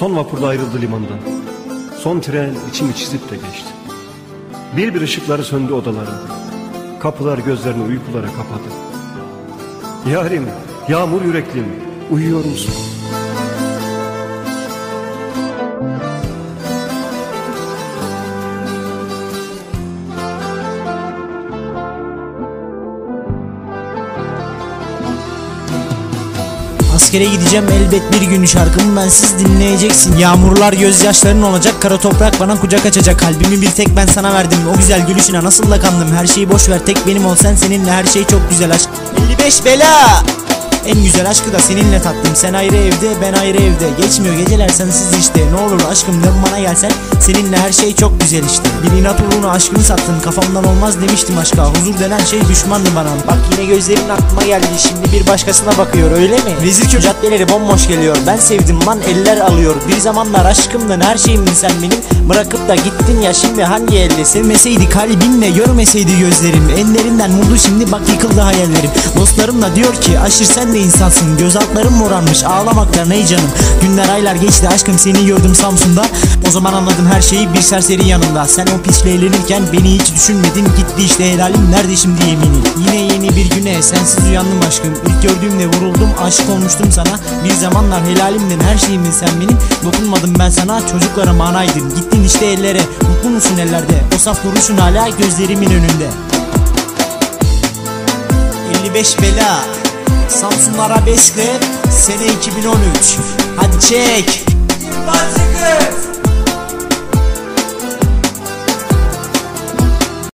Son vapurda ayrıldı limandan. Son tren içimi çizip de geçti. Bir ışıkları söndü odaların. Kapılar gözlerini uykulara kapadı. Yarim, yağmur yüreklim, uyuyor musun? Askere gideceğim elbet bir gün, şarkımı bensiz dinleyeceksin. Yağmurlar gözyaşların olacak, kara toprak bana kucak açacak. Kalbimi bir tek ben sana verdim, o güzel gülüşüne nasıl da kandım. Her şeyi boş ver, tek benim ol sen, seninle her şey çok güzel aşk. 55 bela. En güzel aşkı da seninle tattım. Sen ayrı evde, ben ayrı evde. Geçmiyor geceler sensiz işte. Ne olur aşkım dön bana gelsen, seninle her şey çok güzel işte. Bir inat uğruna aşkını sattın, kafamdan olmaz demiştim aşka. Huzur denen şey düşmandı bana. Bak yine gözlerin aklıma geldi, şimdi bir başkasına bakıyor öyle mi? Vezirköy caddeleri bomboş geliyor, ben sevdim lan eller alıyor. Bir zamanlar aşkımdın, her şeyimdin sen benim. Bırakıp da gittin ya, şimdi hangi elde? Sevmeseydi kalbinle, görmeseydi gözlerim. Ellerinden vurdu şimdi, bak yıkıldı hayallerim. Dostlarım da diyor ki aşır sen de insansın. Göz altlarım morarmış ağlamaktan ey canım. Günler aylar geçti aşkım, seni gördüm Samsun'da. O zaman anladım her şeyi, bir serseri yanında. Sen o pisle eğlenirken beni hiç düşünmedin. Gitti işte helalim, nerede şimdi yemini? Yine yeni bir güne sensiz uyandım aşkım. İlk gördüğümde vuruldum, aşık olmuştum sana. Bir zamanlar helalimdin, her şeyimdin sen benim. Dokunmadım ben sana, çocuklara manaydın. Gittin işte ellere, mutlu musun ellerde? O saf duruşun hala gözlerimin önünde. 55 bela Samsun Arabesk'le sene 2013. Hadi çek. Bazı kız